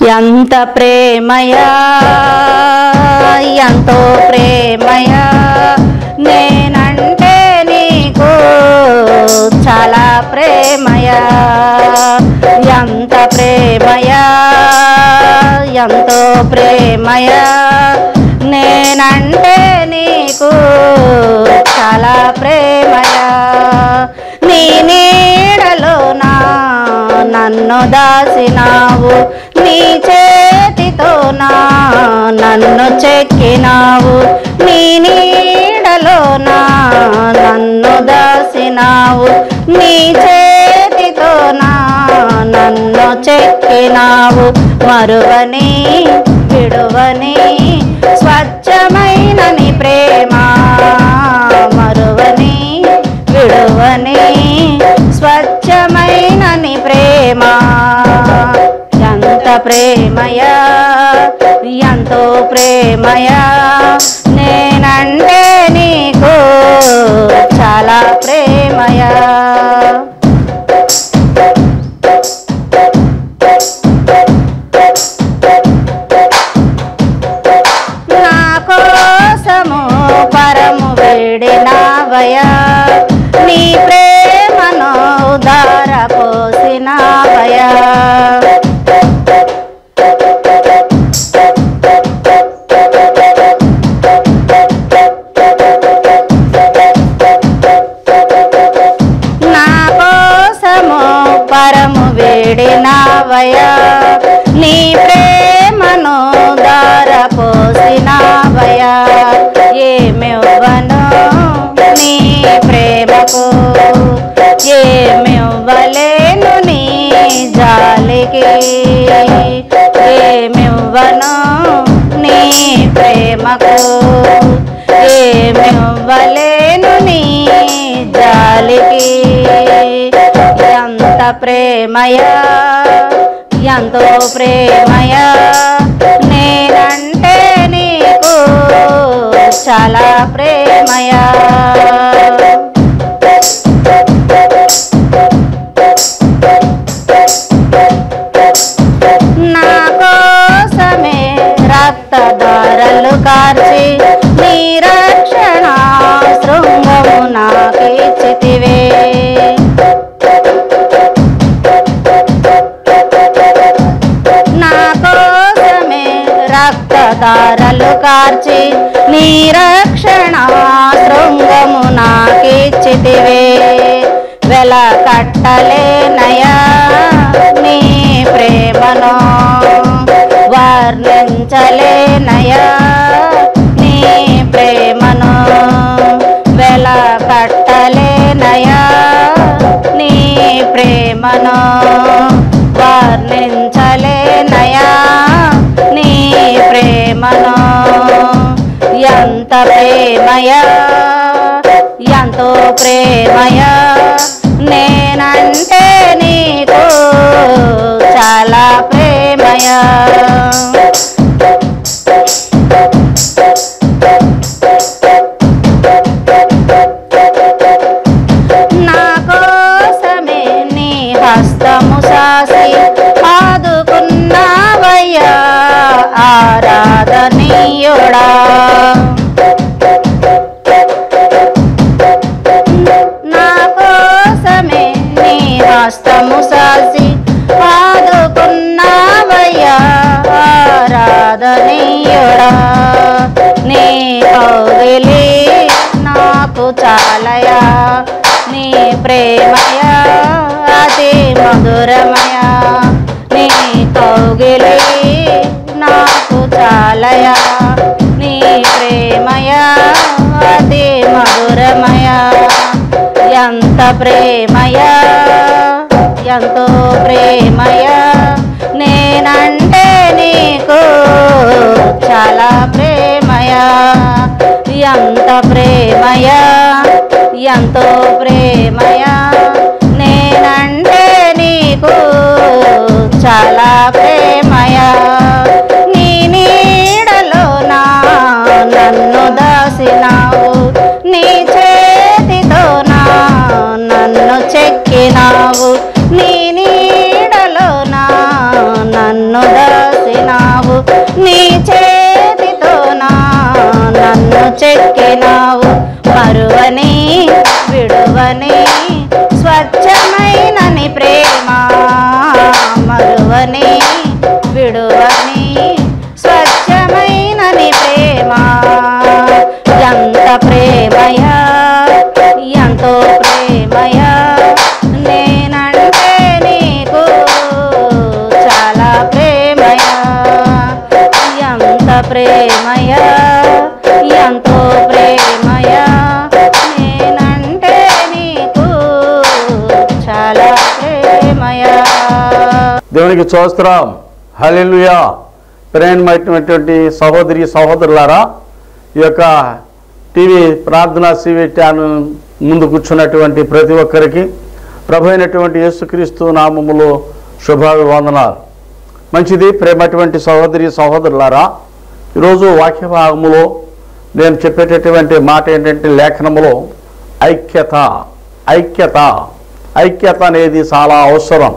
ఎంత ప్రేమయా ఎంతో ప్రేమయా నేనంటే నీకు చాలా ప్రేమయా ఎంత ప్రేమయా ఎంతో ప్రేమయా నేనంటే నీకు చాలా ప్రేమయా నీ నీడలోనా నన్ను దాసినావు నీ చేతితోనా నన్ను చెక్కినావు నీ నీడలోనా నన్ను దాసినావు నీ చేతితోనా నన్ను చెక్కినావు మరువని విడువని స్వచ్ఛమైన నీ ప్రేమ మరువని విడువని స్వచ్ఛమైన నీ ప్రేమ ఎంత ప్రేమయా ఎంతో ప్రేమయా నేనంటే నీకు చాలా ప్రేమయా నా కోసము పరము వేడినావయా నీ ప్రేమను ఉదార పోసినావయా పరము వేడినావయా నీ ప్రేమను దార పోసినావయా ఏమివ్వను నీ ప్రేమకు ఏమివ్వలేను నీ జాలికి ఏమివ్వను నీ ప్రేమకు ఏమివ్వలేను నీ జాలికి ఎంత ప్రేమయా ఎంతో ప్రేమయా నేనంటే నీకు చాలా ప్రేమయా నా కోసమే రక్తధారలు కార్చి నీ రక్షణ శృంగము నాకిచ్చితివే రక్తధారలు కార్చి నీ రక్షణ శృంగము నాకిచ్చితివే వెల కట్టలేనయా నీ ప్రేమను వర్ణించలేనయా నీ ప్రేమను వెల కట్టలేనయా నీ ప్రేమను వర్ణించలేనయా నీ ప్రేమను ఎంత ప్రేమయా ఎంతో ప్రేమయా నేనంటే నీకు చాలా ప్రేమయా నా కోసమే నీ హస్తము సాసి ఆదుకున్నావయ్యా ఆరాధనీయుడా నా కోసమే నీ హస్తము సాసి ఆదుకున్నావయ్యా ఆరాధనీయుడా నీ కౌగిలి నాకు చాలయా నీ ప్రేమయా అతి మధురమయా నీ కౌగిలి నాకు చాలయా నీ ప్రేమయా అతి మధురమయా ఎంత ప్రేమయా ఎంతో ప్రేమయా నేనంటే నీకు చాలా ప్రేమయా ఎంత ప్రేమయా ఎంతో ప్రేమయా నేనంటే నీకు చాలా ప్రేమయా నీ నీడలోనా నన్ను దాసినావు నీ చేతితోనా నన్ను చెక్కినావు నీ నీడలోనా నన్ను దాసి నీ చేతితో నన్ను చెక్కినావు. మరువని విడువని స్వచ్ఛమైన నీ ప్రేమ, మరువని విడువని స్వచ్ఛమైన నీ ప్రేమ. ఎంత ప్రేమయా, ఎంతో ప్రేమయా, నేనంటే నీకు చాలా ప్రేమయా. ఎంత ప్రేమయా, ఎంతో ప్రేమయా, నేనంటే నీకు చాలా ప్రేమయా. దేవునికి స్తోత్రం. హల్లెలూయా. ప్రేమమైనటువంటి సహోదరి సహోదరులారా, ఈ యొక్క టీవీ ప్రార్థనా సివి ఛానల్ ముందు కూర్చున్నటువంటి ప్రతి ఒక్కరికి ప్రభు అయినటువంటి యేసుక్రీస్తు నామములో శుభాభివందనాలు. మంచిది. ప్రేమటువంటి సహోదరి సహోదరులారా, ఈరోజు వాక్య భాగములో నేను చెప్పేటటువంటి మాట ఏంటంటే, లేఖనములో ఐక్యత ఐక్యత ఐక్యత అనేది చాలా అవసరం.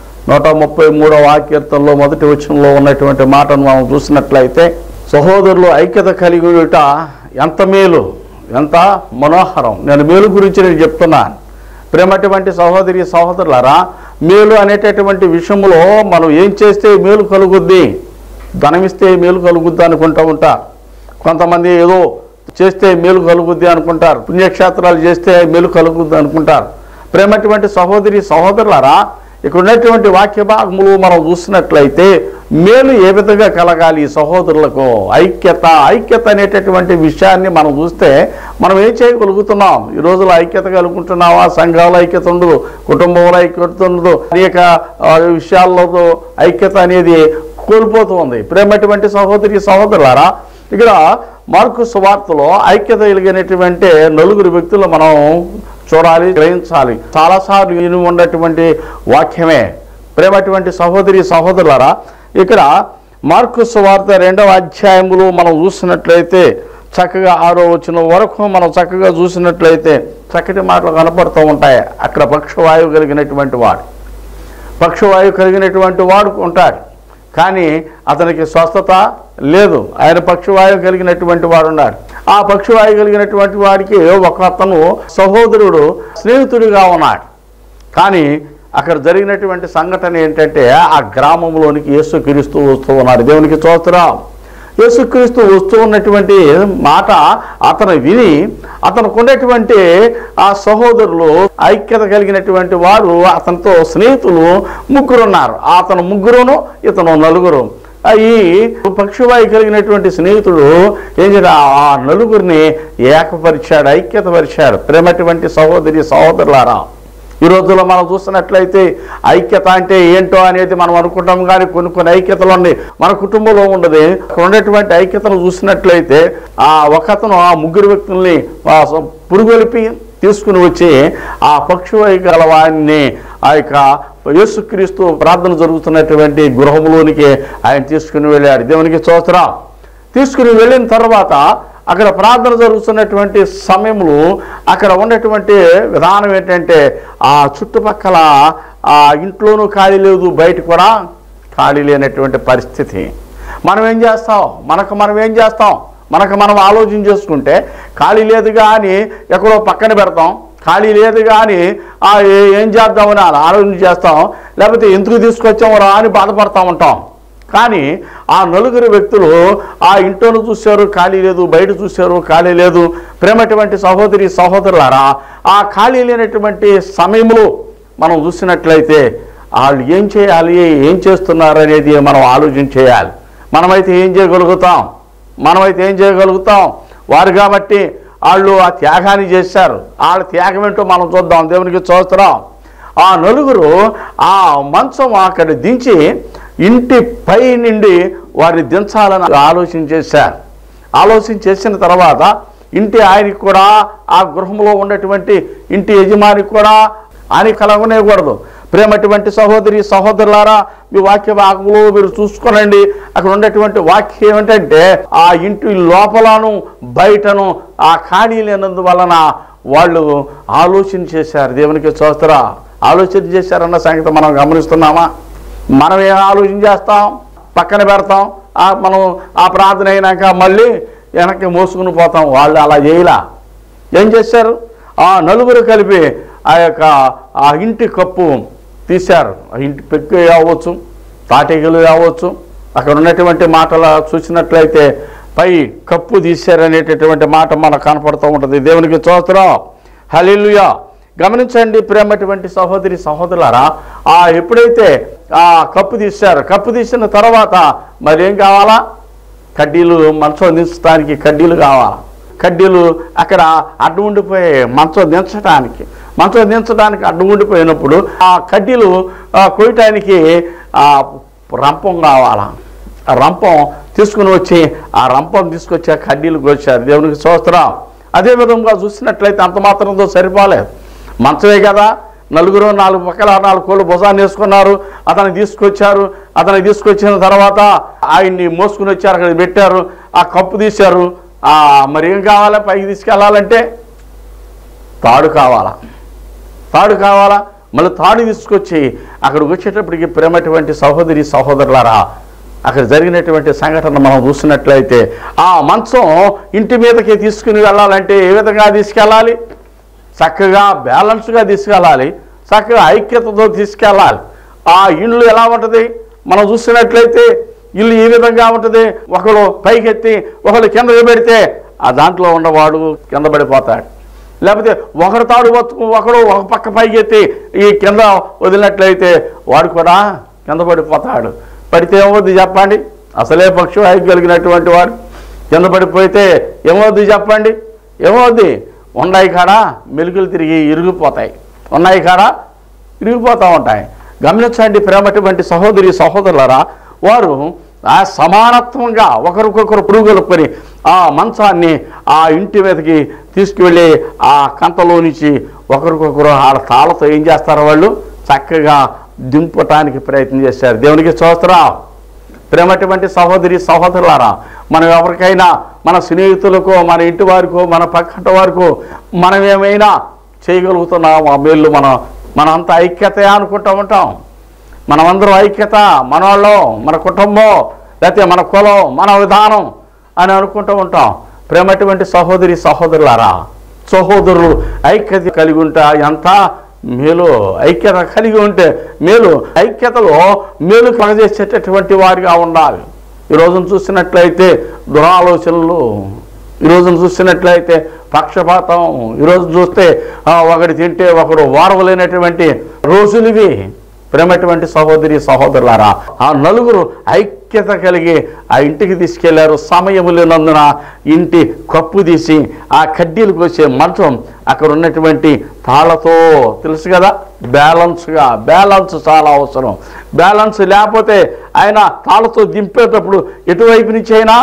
133వ కీర్తనలో మొదటి వచనంలో ఉన్నటువంటి మాటను మనం చూసినట్లయితే, సహోదరులు ఐక్యత కలిగి ఉండుట ఎంత మేలు, ఎంత మనోహరం. నేను మేలు గురించి నేను చెప్తున్నాను. ప్రేమటువంటి సహోదరి సహోదరులారా, మేలు అనేటటువంటి విషయంలో మనం ఏం చేస్తే మేలు కలుగుద్ది, ధనమిస్తే మేలు కలుగుద్ది అనుకుంటూ ఉంటారు. కొంతమంది ఏదో చేస్తే మేలు కలుగుద్ది అనుకుంటారు, పుణ్యక్షేత్రాలు చేస్తే మేలు కలుగుద్ది అనుకుంటారు. ప్రేమటువంటి సహోదరి సహోదరులారా, ఇక్కడ ఉన్నటువంటి వాక్య భాగములు మనం చూసినట్లయితే మేలు ఏ విధంగా కలగాలి సహోదరులకు, ఐక్యత ఐక్యత అనేటటువంటి విషయాన్ని మనం చూస్తే మనం ఏం చేయగలుగుతున్నాం. ఈ రోజులో ఐక్యత కలుగుతున్నావా? సంఘాల ఐక్యత ఉండదు, కుటుంబంలో ఐక్యత ఉండదు, అనేక విషయాల్లో ఐక్యత అనేది కోల్పోతుంది. ప్రేమటువంటి సహోదరి సహోదరులారా, ఇక్కడ మార్కు సువార్తలో ఐక్యత కలిగినటువంటి 4 వ్యక్తులు మనం చూడాలి, గ్రహించాలి. చాలాసార్లు విని ఉన్నటువంటి వాక్యమే. ప్రేమటువంటి సహోదరి సహోదరులారా, ఇక్కడ మార్కు సువార్త 2వ అధ్యాయములో మనం చూసినట్లయితే చక్కగా 6వ వచనం వరకు మనం చక్కగా చూసినట్లయితే చక్కటి మాటలు కనపడుతూ ఉంటాయి. అక్కడ పక్షవాయువు కలిగినటువంటి వాడు ఉంటాడు, కానీ అతనికి స్వస్థత లేదు. ఆయన పక్షవాయువు కలిగినటువంటి వాడు ఉన్నాడు. ఆ పక్షవాయువు కలిగినటువంటి వాడికి ఒక అతను సహోదరుడు స్నేహితుడిగా ఉన్నాడు. కానీ అక్కడ జరిగినటువంటి సంఘటన ఏంటంటే, ఆ గ్రామంలోనికి యేసుక్రీస్తు వస్తూ ఉన్నాడు. దేవునికి స్తోత్రం. యేసుక్రీస్తు వస్తూ ఉన్నటువంటి మాట అతను విని అతనికి ఉన్నటువంటి ఆ సహోదరులు ఐక్యత కలిగినటువంటి వారు, అతనితో స్నేహితులు 3 ఉన్నారు. అతను 3, ఇతను 4. ఈ పక్షవాయు కలిగినటువంటి స్నేహితుడు ఏం చేయాలి, ఆ 4 ఏకపరిచాడు, ఐక్యత పరిచాడు. ప్రేమటువంటి సహోదరి సహోదరులారా, ఈ రోజుల్లో మనం చూస్తున్నట్లయితే ఐక్యత అంటే ఏంటో అనేది మనం అనుకుంటాం, కానీ కొన్ని ఐక్యతలు ఉన్నాయి మన కుటుంబంలో ఉండదు. అక్కడ ఉన్నటువంటి ఐక్యతను చూసినట్లయితే ఒకతను ఆ 3 వ్యక్తుల్ని పురుగొలిపి తీసుకుని వచ్చి ఆ పక్షవాయు గల వారిని ఆ యొక్క యేసుక్రీస్తు ప్రార్థన జరుగుతున్నటువంటి గృహంలోనికి ఆయన తీసుకుని వెళ్ళాడు. దేవునికి స్తోత్రం. తీసుకుని వెళ్ళిన తర్వాత అక్కడ ప్రార్థన జరుగుతున్నటువంటి సమయంలో అక్కడ ఉన్నటువంటి విధానం ఏంటంటే, ఆ చుట్టుపక్కల ఆ ఇంట్లోనూ ఖాళీ లేదు, బయట కూడా ఖాళీ లేనటువంటి పరిస్థితి. మనం ఏం చేస్తాం, మనకు మనం ఆలోచన చేసుకుంటే ఖాళీ లేదు కానీ ఎక్కడో పక్కన పెడతాం, ఖాళీ లేదు కానీ ఏం చేద్దామని ఆలోచన చేస్తాం, లేకపోతే ఎందుకు తీసుకొచ్చామో రా అని బాధపడతా ఉంటాం. కానీ ఆ 4 వ్యక్తులు ఆ ఇంట్లోనూ చూశారు, ఖాళీ లేదు, బయట చూశారు, ఖాళీ లేదు. ప్రేమటువంటి సహోదరి సహోదరులారా, ఆ ఖాళీ లేనటువంటి సమయంలో మనం చూసినట్లయితే వాళ్ళు ఏం చేయాలి, ఏం చేస్తున్నారు అనేది మనం ఆలోచన చేయాలి. మనమైతే ఏం చేయగలుగుతాం, వారు కాబట్టి వాళ్ళు ఆ త్యాగాన్ని చేశారు. వాళ్ళ త్యాగం ఏంటో మనం చూద్దాం. దేవునికి స్తోత్రం. ఆ 4 ఆ మంచం అక్కడ దించి ఇంటి పై నుండి వారిని దించాలని ఆలోచన చేశారు. ఆలోచన చేసిన తర్వాత ఇంటి ఆయనకి కూడా, ఆ గృహంలో ఉన్నటువంటి ఇంటి యజమానికి కూడా ఆయన కలగనేకూడదు. ప్రేమటువంటి సహోదరి సహోదరులారా, మీ వాక్య భాగంలో మీరు చూసుకోనండి. అక్కడ ఉన్నటువంటి వాక్యం ఏమిటంటే, ఆ ఇంటి లోపలను బయటను ఆ ఖాళీ లేనందువలన వాళ్ళు ఆలోచన చేశారు. దేవునికి స్తోత్రం. ఆలోచన చేశారన్న సంగతి మనం గమనిస్తున్నామా? మనం ఏం ఆలోచన చేస్తాం? పక్కన పెడతాం, మనం ఆ ప్రార్థన అయినాక మళ్ళీ వెనక్కి మోసుకుని పోతాం. వాళ్ళు అలా చేయలా. ఏం చేశారు? ఆ నలుగురు కలిపి ఆ ఇంటి కప్పు తీశారు. ఆ ఇంటి పెక్కు అవ్వచ్చు, తాటికలు అవ్వచ్చు. అక్కడ ఉన్నటువంటి మాటలు చూసినట్లయితే పై కప్పు తీశారనేటటువంటి మాట మనకు కనపడుతూ ఉంటుంది. దేవునికి స్తోత్రం, హల్లెలూయా. గమనించండి ప్రేమటువంటి సహోదరి సహోదరులారా, ఎప్పుడైతే ఆ కప్పు తీశారు, కప్పు తీసిన తర్వాత మరి ఏం కావాలా? కడ్డీలు, మంచం దించడానికి కడ్డీలు కావాలా. కడ్డీలు అక్కడ అడ్డు ఉండిపోయాయి. మంచం దించడానికి అడ్డు ఉండిపోయినప్పుడు ఆ కడ్డీలు కొయ్యటానికి రంపం కావాలా. ఆ రంపం తీసుకుని వచ్చి ఆ కడ్డీలు కోసారు. దేవునికి స్తోత్రం. అదేవిధంగా చూసినట్లయితే అంత మాత్రంతో సరిపోలేదు. మంచమే కదా, నలుగురు 4 పక్కల 4 కోళ్ళు భుజాన్ని వేసుకున్నారు. అతనికి తీసుకొచ్చిన తర్వాత ఆయన్ని మోసుకుని వచ్చారు, అక్కడ పెట్టారు. ఆ కప్పు తీశారు. మరి ఏం కావాలా? పైకి తీసుకెళ్ళాలంటే తాడు కావాలా. మళ్ళీ తాడు తీసుకొచ్చి అక్కడికి వచ్చేటప్పటికి ప్రేమటువంటి సహోదరి సహోదరులారా, అక్కడ జరిగినటువంటి సంఘటన మనం చూసినట్లయితే ఆ మంచం ఇంటి మీదకి తీసుకుని వెళ్ళాలంటే ఏ విధంగా తీసుకెళ్ళాలి? చక్కగా బ్యాలెన్స్గా తీసుకెళ్ళాలి, చక్కగా ఐక్యతతో తీసుకెళ్ళాలి. ఆ ఇల్లు ఎలా ఉంటుంది? మనం చూసినట్లయితే ఇల్లు ఈ విధంగా ఉంటుంది. ఒకడు పైకెత్తి ఒకడు కిందకి పెడితే ఆ దాంట్లో ఉన్నవాడు కింద పడిపోతాడు. లేకపోతే ఒకరు తాడు ఒకడు ఒక పక్క పైకెత్తి ఈ కింద వదిలినట్లయితే వాడు కూడా కింద పడిపోతాడు. పడితే ఏమవుద్ది చెప్పండి? అసలే పక్షవాయువు కలిగినటువంటి వాడు కింద పడిపోతే ఏమవుద్ది చెప్పండి? ఏమవుద్ది? ఉన్నాయి కాడ మెలుగులు తిరిగి ఇరిగిపోతాయి, ఇరిగిపోతూ ఉంటాయి. గమనించండి ప్రేమటువంటి సహోదరి సహోదరులారా, వారు సమానత్వంగా ఒకరికొకరు పురుగొలుపుకొని ఆ మంచాన్ని ఆ ఇంటి మీదకి తీసుకువెళ్ళి ఆ కంతలో నుంచి ఒకరికొకరు ఆ తాళతో ఏం చేస్తారో వాళ్ళు చక్కగా దింపటానికి ప్రయత్నం చేశారు. దేవునికి స్తోత్రం. ప్రేమటువంటి సహోదరి సహోదరులారా, మనం ఎవరికైనా మన స్నేహితులకో, మన ఇంటి వారికో, మన పక్కన వారికో మనం ఏమైనా చేయగలుగుతున్నాం ఆ మేళ్ళు మనంతా ఐక్యత అనుకుంటూ ఉంటాం. మనమందరం ఐక్యత, మన వాళ్ళు, మన కుటుంబం, లేకపోతే మన కులం, మన విధానం అని అనుకుంటూ ఉంటాం. ప్రేమటువంటి సహోదరి సహోదరులారా, సహోదరులు ఐక్యత కలిగి ఉంటా ఎంత మేలు. ఐక్యత కలిగి ఉంటే మేలు. ఐక్యతలో మేలు కలగజేసేటటువంటి వారిగా ఉండాలి. ఈరోజును చూసినట్లయితే దురాలోచనలు, ఈరోజును చూసినట్లయితే పక్షపాతం, ఈరోజు చూస్తే ఒకటి తింటే ఒకడు వారవలేనటువంటి రోజులు ఇవి. ప్రేమటువంటి సహోదరి సహోదరులారా, ఆ నలుగురు ఐక్యత కలిగి ఆ ఇంటికి తీసుకెళ్లారు. సమయం లేనందున ఇంటి కప్పు తీసి ఆ కడ్డీలు కోసే మంచం అక్కడ ఉన్నటువంటి తాళ్లతో, తెలుసు కదా, బ్యాలెన్స్ చాలా అవసరం. బ్యాలెన్స్ లేకపోతే ఆయన తాళ్లతో దింపేటప్పుడు ఎటువైపు నుంచి అయినా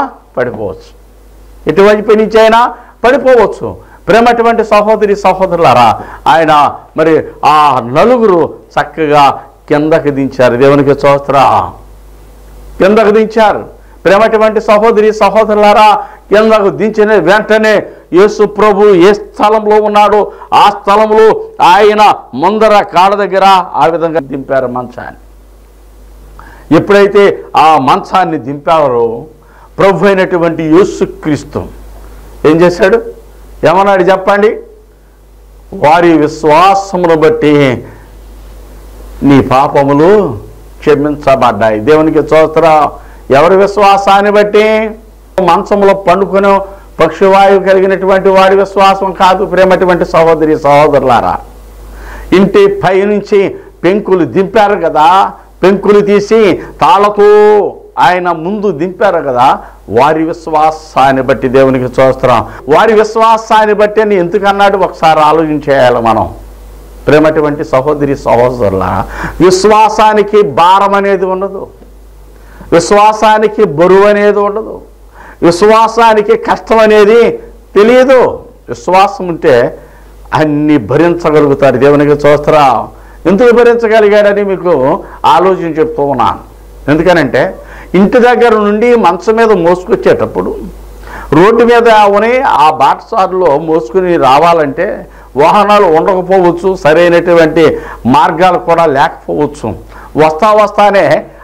పడిపోవచ్చు. ప్రేమటువంటి సహోదరి సహోదరులారా, ఆయన మరి ఆ నలుగురు చక్కగా కిందకి దించారు. దేవునికి స్తోత్రం. కిందకు దించారు. ప్రేమటువంటి సహోదరి సహోదరులారా, కిందకు దించిన వెంటనే యేసు ప్రభు ఏ స్థలంలో ఉన్నాడో ఆ స్థలంలో ఆయన ముందర కాళ్ళ దగ్గర ఆ విధంగా దింపారు మంచాన్ని. ఎప్పుడైతే ఆ మంచాన్ని దింపారో ప్రభు అయినటువంటి యేసుక్రీస్తు ఏం చేశాడు? ఏమన్నాడు చెప్పండి? వారి విశ్వాసమును బట్టి నీ పాపములు క్షమించబడ్డాయి. దేవునికి స్తోత్రం. ఎవరి విశ్వాసాన్ని బట్టి? మంచంలో పండుకొని పక్షవాయువు కలిగినటువంటి వాడి విశ్వాసం కాదు. ప్రేమటువంటి సహోదరి సహోదరులారా, ఇంటి పై నుంచి పెంకులు దింపారు కదా, పెంకులు తీసి తాళతో ఆయన ముందు దింపారు కదా, వారి విశ్వాసాన్ని బట్టి. దేవునికి స్తోత్రం. వారి విశ్వాసాన్ని బట్టి అని ఎందుకన్నాడు ఒకసారి ఆలోచించేయాలి మనం. ప్రేమటువంటి సహోదరి సహోదరులారా, విశ్వాసానికి భారం అనేది ఉండదు, విశ్వాసానికి బరువు అనేది ఉండదు, విశ్వాసానికి కష్టం అనేది తెలియదు. విశ్వాసం ఉంటే అన్ని భరించగలుగుతారు. దేవునికి స్తోత్రం. ఎందుకు భరించగలిగాడని మీకు ఆలోచన చెప్తూ ఉన్నాను. ఎందుకనంటే ఇంటి దగ్గర నుండి మంచం మీద మోసుకొచ్చేటప్పుడు రోడ్డు మీద ఉని ఆ బాటసారులో మోసుకుని రావాలంటే వాహనాలు ఉండకపోవచ్చు, సరైనటువంటి మార్గాలు కూడా లేకపోవచ్చు. వస్తానే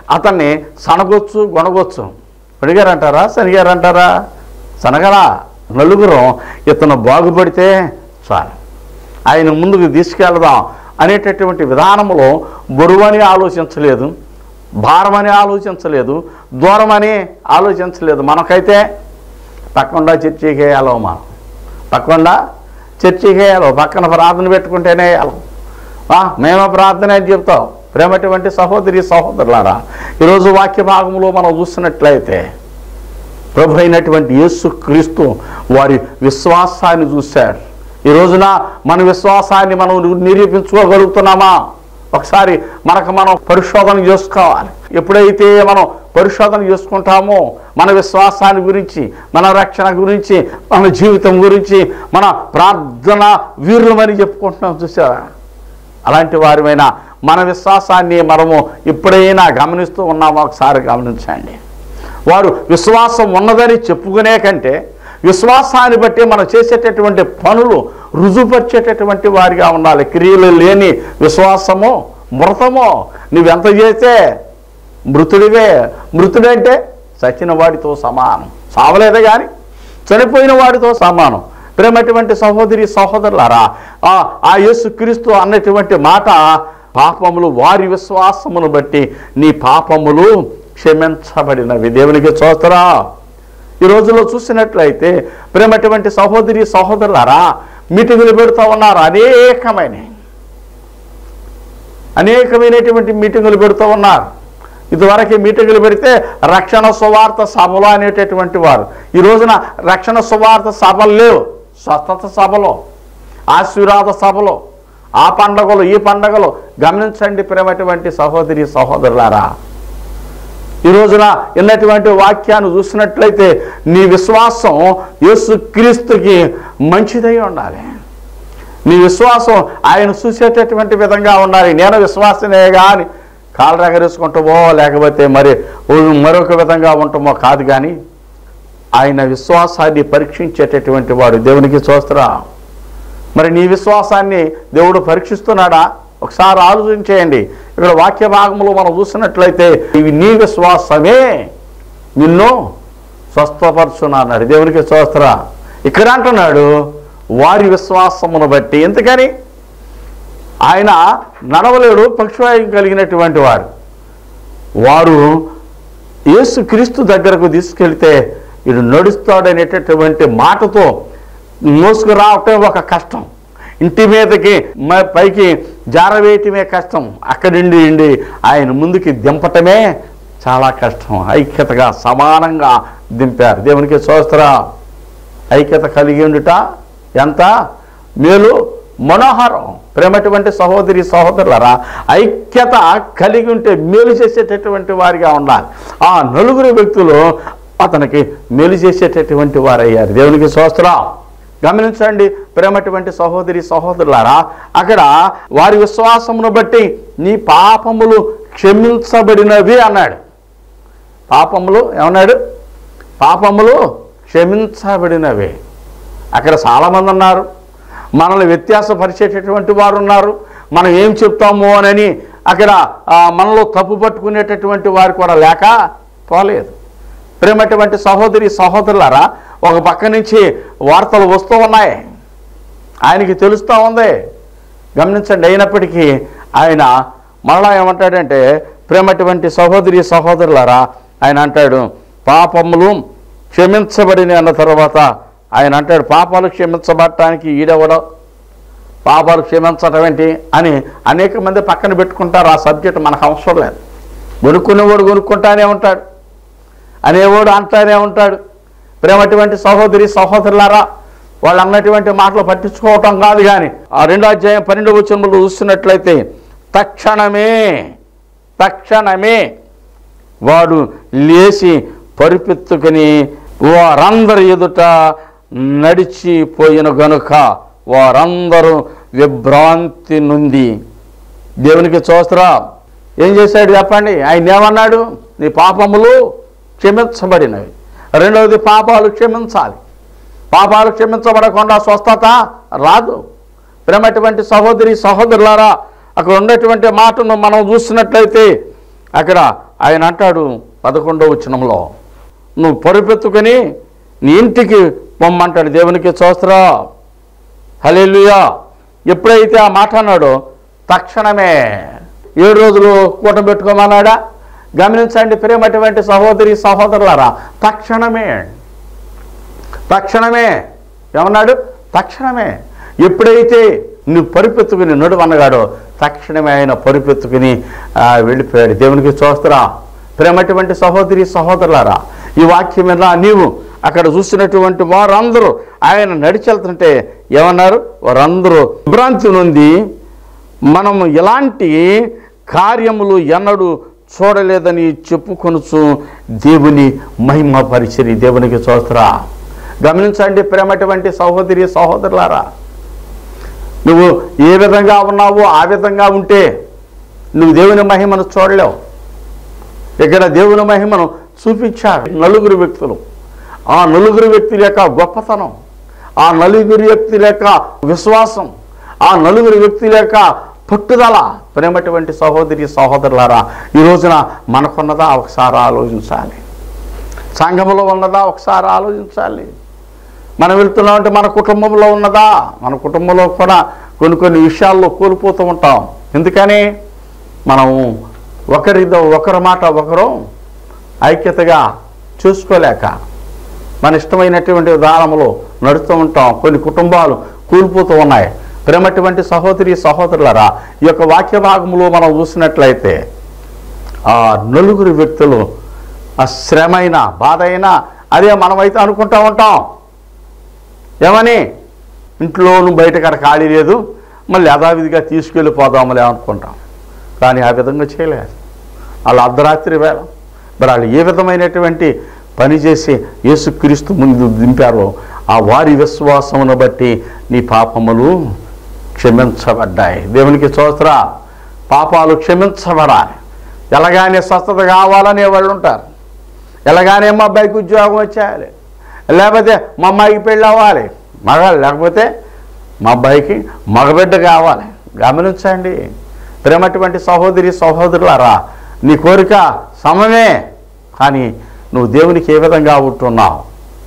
అతన్ని సనగొచ్చు గొనగొచ్చు. అడిగారంటారా శనిగారంటారా? సనగలా. నలుగురం ఇతను బాగుపడితే చాలు, ఆయన ముందుకు తీసుకెళ్దాం అనేటటువంటి విధానంలో బరువని ఆలోచించలేదు, భారమని ఆలోచించలేదు, దూరమని ఆలోచించలేదు. మనకైతే పక్కకుండా చర్చికి వేయాలో, మనం పక్కకుండా చర్చికి వేయాలో, పక్కన ప్రార్థన పెట్టుకుంటేనే వేయాలి. మేము ప్రార్థన అని చెప్తాం. ప్రేమటువంటి సహోదరి సహోదరులారా, ఈరోజు వాక్య భాగంలో మనం చూసినట్లయితే ప్రభు అయినటువంటి యేసు క్రీస్తు వారి విశ్వాసాన్ని చూశాడు. ఈ రోజున మన విశ్వాసాన్ని మనం నిరూపించుకోగలుగుతున్నామా? ఒకసారి మనం పరిశోధన చేసుకోవాలి. ఎప్పుడైతే మనం పరిశోధన చేసుకుంటామో మన విశ్వాసాన్ని గురించి, మన రక్షణ గురించి, మన జీవితం గురించి, మన ప్రార్థన వీరులమని చెప్పుకుంటున్నాం. చూసారా? అలాంటి వారిమైన మన విశ్వాసాన్ని మనము ఎప్పుడైనా గమనిస్తూ ఉన్నామో ఒకసారి గమనించండి. వారు విశ్వాసం ఉన్నదని చెప్పుకునే కంటే విశ్వాసాన్ని బట్టి మనం చేసేటటువంటి పనులు రుజుపరిచేటటువంటి వారిగా ఉండాలి. క్రియలు లేని విశ్వాసము మృతము. నువ్వెంత చేస్తే మృతుడివే. మృతుడంటే చచ్చిన వాడితో సమానం. సావలేదే కానీ చనిపోయిన వాడితో సమానం. ప్రేమటువంటి సహోదరి సహోదరులారా, ఆ యేసుక్రీస్తు అన్నటువంటి మాట, పాపములు వారి విశ్వాసమును బట్టి నీ పాపములు క్షమించబడినవి. దేవునికి స్తోత్రం. ఈ రోజులో చూసినట్లయితే ప్రేమటువంటి సహోదరి సహోదరులారా, మీటింగులు పెడుతూ ఉన్నారు. అనేకమైనటువంటి మీటింగులు పెడుతూ ఉన్నారు. ఇదివరకు మీటింగులు పెడితే రక్షణ సువార్త సభలు అనేటటువంటి వారు. ఈ రోజున రక్షణ సువార్త సభలు లేవు. స్వస్థత సభలో, ఆశీర్వాద సభలో, ఆ పండగలు ఈ పండగలు. గమనించండి ప్రేమటువంటి సహోదరి సహోదరులారా, ఈ రోజున ఎన్నటువంటి వాక్యాన్ని చూసినట్లయితే నీ విశ్వాసం యేసుక్రీస్తుకి మంచిదై ఉండాలి. నీ విశ్వాసం ఆయన చూసేటటువంటి విధంగా ఉండాలి. నేను విశ్వాసనే కానీ కాలు రగరేసుకుంటామో లేకపోతే మరొక విధంగా ఉంటామో కాదు, కానీ ఆయన విశ్వాసాన్ని పరీక్షించేటటువంటి వాడు. దేవునికి స్తోత్రం. మరి నీ విశ్వాసాన్ని దేవుడు పరీక్షిస్తున్నాడా? ఒకసారి ఆలోచించేయండి. ఇక్కడ వాక్య భాగంలో మనం చూసినట్లయితే ఇవి నీ విశ్వాసమే నిన్ను స్వస్థపరచును అన్నాడు. దేవునికి స్తోత్రం. ఇక్కడ అంటున్నాడు వారి విశ్వాసమును బట్టి. ఎందుకని? ఆయన నడవలేడు, పక్షవాయువు కలిగినటువంటి వారు యేసుక్రీస్తు దగ్గరకు తీసుకెళ్తే ఇది నడుస్తాడనేటటువంటి మాటతో మోసుకురావటం ఒక కష్టం. ఇంటి మీదకి పైకి జారవేయటమే కష్టం. అక్కడి నుండి ఆయన ముందుకి దింపటమే చాలా కష్టం. ఐక్యతగా సమానంగా దింపారు. దేవునికి స్తోత్రం. ఐక్యత కలిగి ఉండుట ఎంత మేలు మనోహరం. ప్రేమటువంటి సహోదరి సహోదరులారా, ఐక్యత కలిగి ఉంటే మేలు చేసేటటువంటి వారిగా ఉండాలి. ఆ నలుగురు వ్యక్తులు అతనికి మేలు చేసేటటువంటి వారయ్యారు. దేవునికి స్తోత్రం. గమనించండి ప్రేమటువంటి సహోదరి సహోదరులారా, అక్కడ వారి విశ్వాసమును బట్టి నీ పాపములు క్షమించబడినవి అన్నాడు. పాపములు ఏమన్నాడు? పాపములు క్షమించబడినవి. అక్కడ చాలామంది ఉన్నారు, మనల్ని వ్యత్యాసపరిచేటటువంటి వారు ఉన్నారు. మనం ఏం చెప్తామో అని అక్కడ మనలో తప్పు పట్టుకునేటటువంటి వారు కూడా లేక పోలేదు. ప్రేమటువంటి సహోదరి సహోదరులారా, ఒక పక్క నుంచి వార్తలు వస్తూ ఉన్నాయి, ఆయనకి తెలుస్తూ ఉంది. గమనించండి. అయినప్పటికీ ఆయన మరలా ఏమంటాడంటే, ప్రేమటువంటి సహోదరి సహోదరులారా, ఆయన అంటాడు పాపములు క్షమించబడిన అన్న తర్వాత ఆయన అంటాడు పాపాలు క్షమించబడటానికి ఈడెవడో, పాపాలు క్షమించటం ఏంటి అని అనేక మంది పక్కన పెట్టుకుంటారు. ఆ సబ్జెక్ట్ మనకు అవసరం లేదు. కొనుక్కునేవాడు కొనుక్కుంటానే ఉంటాడు, అనేవాడు అంటానే ఉంటాడు. ప్రేమటువంటి సహోదరి సహోదరులారా, వాళ్ళు అన్నటువంటి మాటలు పట్టించుకోవటం కాదు. కానీ ఆ 2వ అధ్యాయం 12వ వచనంలో చూస్తున్నట్లయితే తక్షణమే వాడు లేచి పరిపెత్తుకుని వారందరి ఎదుట నడిచిపోయిన గనుక వారందరూ విభ్రాంతి నుండి. దేవునికి స్తోత్రం. ఏం చేశాడు చెప్పండి? ఆయన ఏమన్నాడు? నీ పాపములు క్షమించబడినవి. రెండవది పాపాలు క్షమించాలి. పాపాలు క్షమించబడకుండా స్వస్థత రాదు. ప్రేమటువంటి సహోదరి సహోదరులారా, అక్కడ ఉన్నటువంటి మాటను మనం చూసినట్లయితే అక్కడ ఆయన అంటాడు 11వ వచనంలో, నువ్వు పరుపెత్తుకొని నీ ఇంటికి పొమ్మంటాడు. దేవునికి స్తోత్రం, హల్లెలూయా. ఎప్పుడైతే ఆ మాట అన్నాడో తక్షణమే 7 రోజులు కూటబెట్టుకోమన్నాడా? గమనించండి ప్రేమటువంటి సహోదరి సహోదరులారా, తక్షణమే ఏమన్నాడు? తక్షణమే. ఎప్పుడైతే నువ్వు పరుపెత్తుకుని నడువన్నగాడో తక్షణమే ఆయన పరుపెత్తుకుని వెళ్ళిపోయాడు. దేవునికి స్తోత్రం. ప్రేమటువంటి సహోదరి సహోదరులారా, ఈ వాక్యం మీద నీవు అక్కడ చూసినటువంటి వారందరూ ఆయన నడిచెళ్తుంటే ఏమన్నారు? వారందరూ విభ్రాంతి నుండి మనం ఎలాంటి కార్యములు ఎన్నడూ చూడలేదని చెప్పుకొనుచు దేవుని మహిమపరిచిరి. దేవునికి స్తోత్రం. గమనించండి ప్రేమటువంటి సహోదరి సహోదరులారా, నువ్వు ఏ విధంగా ఉన్నావో ఆ విధంగా ఉంటే నువ్వు దేవుని మహిమను చూడలేవు. ఇక్కడ దేవుని మహిమను చూపించారు 9 వ్యక్తులు. ఆ 9 వ్యక్తుల యొక్క గొప్పతనం, ఆ 9 వ్యక్తుల యొక్క విశ్వాసం, ఆ 9 వ్యక్తుల యొక్క పట్టుదల. ప్రేమటువంటి సహోదరి సహోదరులారా, ఈ రోజున మనకున్నదా ఒకసారి ఆలోచించాలి. సంఘంలో ఉన్నదా ఒకసారి ఆలోచించాలి. మనం వెళ్తున్నామంటే మన కుటుంబంలో ఉన్నదా? మన కుటుంబంలో కూడా కొన్ని విషయాల్లో కోల్పోతూ ఉంటాం. ఎందుకని? మనం ఒకరి మాట ఒకరు ఐక్యతగా చూసుకోలేక మన ఇష్టమైనటువంటి విధానంలో నడుస్తూ ఉంటాం. కొన్ని కుటుంబాలు కూలిపోతూ ఉన్నాయి. ప్రేమటువంటి సహోదరి సహోదరులారా, ఈ యొక్క వాక్య భాగంలో మనం చూసినట్లయితే ఆ 9 వ్యక్తులు ఆ శ్రమైన బాధ అయినా అదే మనమైతే అనుకుంటూ ఉంటాం. ఏమని? ఇంట్లోనూ బయటకడ ఖాళీ లేదు, మళ్ళీ యథావిధిగా తీసుకెళ్ళిపోదామలే అనుకుంటాం. కానీ ఆ విధంగా చేయలేదు. వాళ్ళు అర్ధరాత్రి వేళ మరి వాళ్ళు ఏ విధమైనటువంటి పని చేసి యేసుక్రీస్తు ముందు దింపారో ఆ వారి విశ్వాసమును బట్టి నీ పాపములు క్షమించబడ్డాయి. దేవునికి స్తోత్రం. పాపాలు క్షమించబడాలి. ఎలాగానే స్వస్థత కావాలనే వాళ్ళు ఉంటారు. ఎలాగానే మా అబ్బాయికి ఉద్యోగం వచ్చేయాలి, లేకపోతే మా అమ్మాయికి పెళ్ళి అవ్వాలి, లేకపోతే మా అబ్బాయికి మగబిడ్డ కావాలి. గమనించండి ప్రేమటువంటి సహోదరి సహోదరులారా, నీ కోరిక సమమే, కానీ నువ్వు దేవునికి ఏ విధంగా ఉంటున్నావు?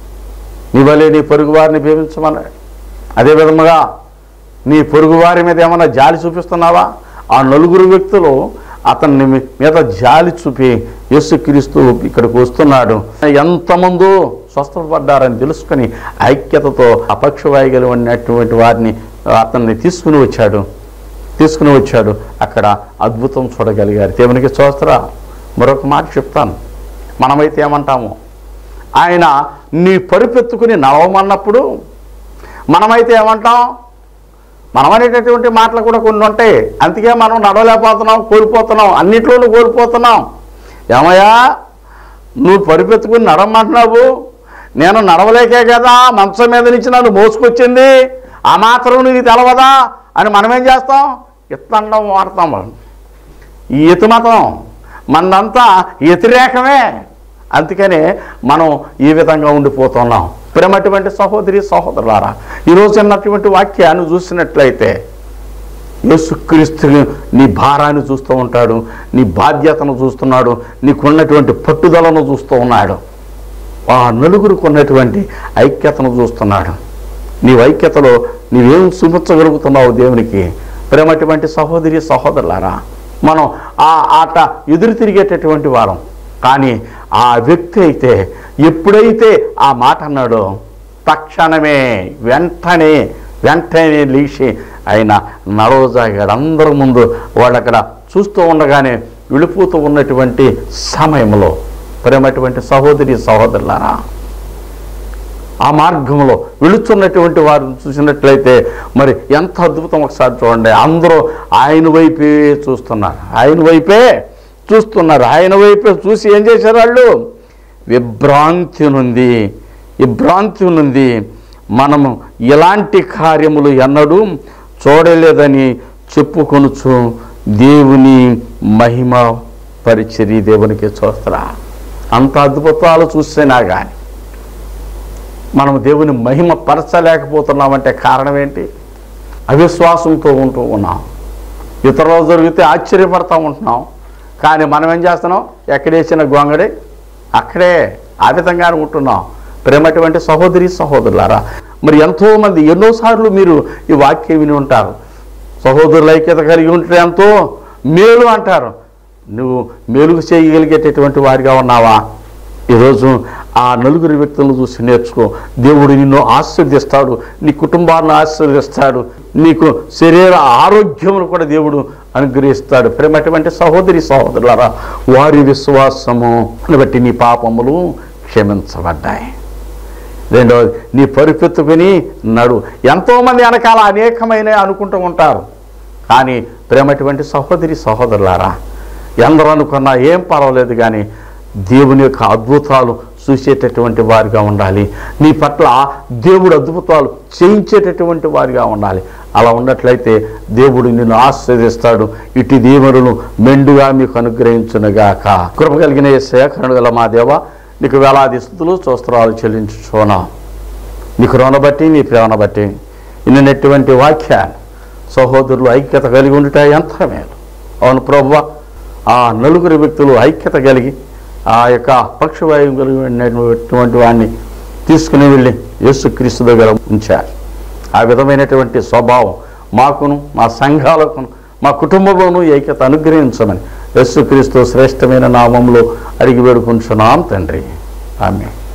నీ వలే నీ పొరుగు వారిని ప్రేమించమన్నాడు. అదే విధముగా నీ పొరుగు వారి మీద ఏమన్నా జాలి చూపిస్తున్నావా? ఆ 9 వ్యక్తులు అతన్ని మీద జాలి చూపి యేసుక్రీస్తు ఇక్కడికి వస్తున్నాడు. ఎంతమందో స్వస్థపడ్డారని తెలుసుకొని ఐక్యతతో అపక్షవాయుగలు ఉన్నటువంటి వారిని అతన్ని తీసుకుని వచ్చాడు. అక్కడ అద్భుతం చూడగలిగారు. దేవునికి స్తోత్రం. మరొక మాట చెప్తాను. మనమైతే ఏమంటాము? ఆయన నీ పరుపెత్తుకుని నడవమన్నప్పుడు మనమైతే ఏమంటాం? మనం అనేటటువంటి మాటలు కూడా కొన్ని ఉంటాయి. అందుకే మనం నడవలేకపోతున్నాం, కోల్పోతున్నాం, అన్నిట్లోనూ కోల్పోతున్నాం. ఏమయ్యా, నువ్వు పరుపెత్తుకుని నడవమంటున్నావు, నేను నడవలేకే కదా మంచం మీద నుంచి నన్ను మోసుకొచ్చింది, ఆ మాత్రం నీకు తెలవదా అని మనమేం చేస్తాం? ఇత్తండం వాడతాం. ఈ మతం మనంతా వ్యతిరేకమే. అందుకనే మనం ఈ విధంగా ఉండిపోతున్నాం. ప్రేమటువంటి సహోదరి సహోదరులారా, ఈరోజు అన్నటువంటి వాక్యాన్ని చూసినట్లయితే యేసుక్రీస్తుని నీ భారాన్ని చూస్తూ ఉంటాడు, నీ బాధ్యతను చూస్తున్నాడు, నీకున్నటువంటి పట్టుదలను చూస్తూ ఉన్నాడు, ఆ 9 ఉన్నటువంటి ఐక్యతను చూస్తున్నాడు. నీ ఐక్యతలో నీవేం చూపించగలుగుతున్నావు దేవునికి? ప్రేమటువంటి సహోదరి సహోదరులారా, మనం ఆ ఆట ఎదురు తిరిగేటటువంటి వారం. కానీ ఆ వ్యక్తి అయితే ఎప్పుడైతే ఆ మాట అన్నాడో తక్షణమే వెంటనే లేచి ఆయన నడవసాగాడు. అందరి ముందు వాళ్ళు అక్కడ చూస్తూ ఉండగానే వెళ్ళిపోతూ ఉన్నటువంటి సమయంలో ప్రేమటువంటి సహోదరి సహోదరులారా, ఆ మార్గంలో వెళుతున్నటువంటి వారిని చూసినట్లయితే మరి ఎంత అద్భుతం ఒకసారి చూడండి. అందరూ ఆయన వైపే చూస్తున్నారు. ఆయన వైపే చూసి ఏం చేశారు? వాళ్ళు విభ్రాంతి నుండి మనము ఇలాంటి కార్యములు ఎన్నడూ చూడలేదని చెప్పుకొనుచు దేవుని మహిమ పరిచరి. దేవునికి స్తోత్రం. అంత అద్భుతాలు చూసినా కానీ మనం దేవుని మహిమ పరచలేకపోతున్నామంటే కారణం ఏంటి? అవిశ్వాసంతో ఉంటూ ఉన్నాం. ఇతరులు జరిగితే ఆశ్చర్యపడతా ఉంటున్నాం, కానీ మనం ఏం చేస్తున్నాం? ఎక్కడేసిన గొంగడే అక్కడే ఆ విధంగానే ఉంటున్నాం. ప్రేమటువంటి సహోదరి సహోదరులారా, మరి ఎంతోమంది ఎన్నోసార్లు మీరు ఈ వాక్యం విని ఉంటారు. సహోదరుల ఐక్యత కలిగి ఉంటే ఎంతో మేలు అంటారు. నువ్వు మేలుకు చేయగలిగేటటువంటి వారిగా ఉన్నావా? ఈరోజు ఆ నలుగురు వ్యక్తులను చూసి నేర్చుకో. దేవుడు నిన్ను ఆశీర్వదిస్తాడు, నీ కుటుంబాలను ఆశీర్వదిస్తాడు, నీకు శరీర ఆరోగ్యమును కూడా దేవుడు అనుగ్రహిస్తాడు. ప్రేమటువంటి సహోదరి సహోదరులారా, వారి విశ్వాసమును బట్టి నీ పాపములు క్షమించబడ్డాయి. రెండవది, నీ పరుపెత్తుకుని నడు. ఎంతోమంది వెనకాల అనేకమైన అనుకుంటూ ఉంటారు. కానీ ప్రేమటువంటి సహోదరి సహోదరులారా, ఎందరూ అనుకున్నా ఏం పర్వాలేదు, కానీ దేవుని యొక్క అద్భుతాలు చూసేటటువంటి వారిగా ఉండాలి. నీ పట్ల దేవుడు అద్భుతాలు చేయించేటటువంటి వారిగా ఉండాలి. అలా ఉన్నట్లయితే దేవుడు నిన్ను ఆశీర్వదిస్తాడు. ఇటు దీవెనలను మెండుగా మీకు అనుగ్రహించునుగాక. కృప కలిగిన యేసయ్య, కరుణ గల మా దేవ, నీకు వేలాది స్తుతులు స్తోత్రాలు చెల్లించుచున్నాం. నీ కృపను బట్టి, నీ ప్రేమను బట్టి ఇన్నటువంటి వాక్యాన్ని సహోదరులు ఐక్యత కలిగి ఉండుట ఎంత మేలు. అవును ప్రభువా, ఆ నలుగురు వ్యక్తులు ఐక్యత కలిగి ఆ యొక్క పక్షవాయువు కలిగినటువంటి వాడిని తీసుకుని వెళ్ళి యేసుక్రీస్తు దగ్గర ఉంచారు. ఆ విధమైనటువంటి స్వభావం మాకును, మా సంఘాలకును, మా కుటుంబంలోనూ ఐక్యత అనుగ్రహించమని యేసుక్రీస్తు శ్రేష్టమైన నామంలో అడిగి వేడుకుంటున్నాం తండ్రి. ఆమేన్.